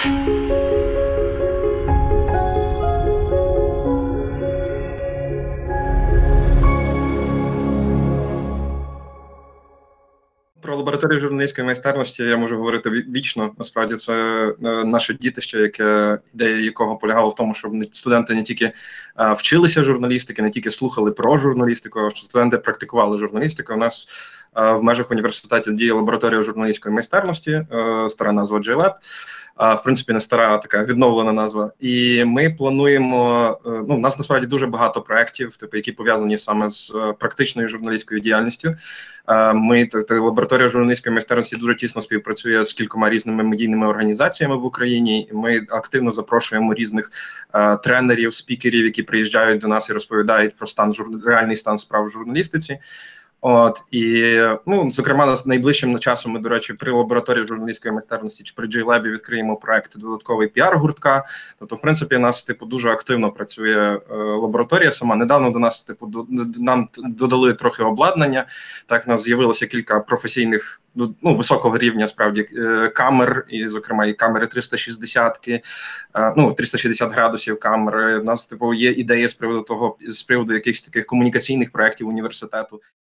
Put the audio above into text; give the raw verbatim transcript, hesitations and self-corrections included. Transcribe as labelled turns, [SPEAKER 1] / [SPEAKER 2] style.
[SPEAKER 1] Про лабораторію журналістської майстерності я можу говорити вічно. Насправді це е, наше дітище, яке ідея якого полягала в тому, щоб студенти не тільки е, вчилися журналістики, не тільки слухали про журналістику, а що студенти практикували журналістику. У нас е, в межах університету діє лабораторія журналістської майстерності, е, стара назва джей леб. А в принципі не стара, а така відновлена назва. І ми плануємо. Ну, в нас насправді дуже багато проєктів, типу, які пов'язані саме з практичною журналістською діяльністю. Ми та лабораторія журналістської майстерності дуже тісно співпрацює з кількома різними медійними організаціями в Україні. Ми активно запрошуємо різних е, тренерів, спікерів, які приїжджають до нас і розповідають про стан реальний стан справ в журналістиці. От і ну зокрема, з найближчим часом ми, до речі, при лабораторії журналістської майстерності чи при джей леб відкриємо проект додатковий піар-гуртка. Тобто, в принципі, у нас типу дуже активно працює е, лабораторія. Сама недавно до нас типу до, нам додали трохи обладнання. Так, в нас з'явилося кілька професійних, ну високого рівня справді е, камер, і зокрема і камери триста шістдесят, е, ну триста шістдесят градусів камери. У нас типу є ідеї з приводу того, з приводу якихось таких комунікаційних проєктів університету.